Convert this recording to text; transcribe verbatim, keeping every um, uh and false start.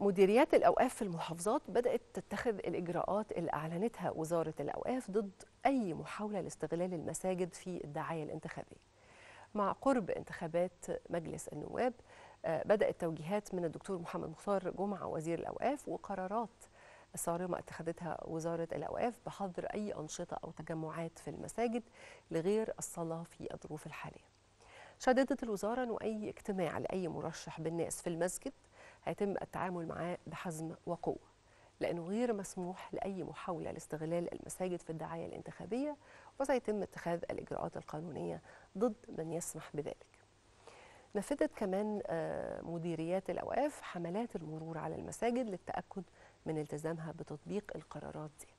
مديريات الأوقاف في المحافظات بدأت تتخذ الإجراءات اللي أعلنتها وزارة الأوقاف ضد أي محاولة لاستغلال المساجد في الدعاية الانتخابية. مع قرب انتخابات مجلس النواب بدأت توجيهات من الدكتور محمد مختار جمعة وزير الأوقاف وقرارات صارمة اتخذتها وزارة الأوقاف بحظر أي أنشطة أو تجمعات في المساجد لغير الصلاة في الظروف الحالية. شددت الوزارة أنه أي اجتماع لأي مرشح بالناس في المسجد هيتم التعامل معاه بحزم وقوة، لأنه غير مسموح لأي محاولة لاستغلال المساجد في الدعاية الانتخابية، وسيتم اتخاذ الإجراءات القانونية ضد من يسمح بذلك. نفذت كمان مديريات الأوقاف حملات المرور على المساجد للتأكد من التزامها بتطبيق القرارات دي.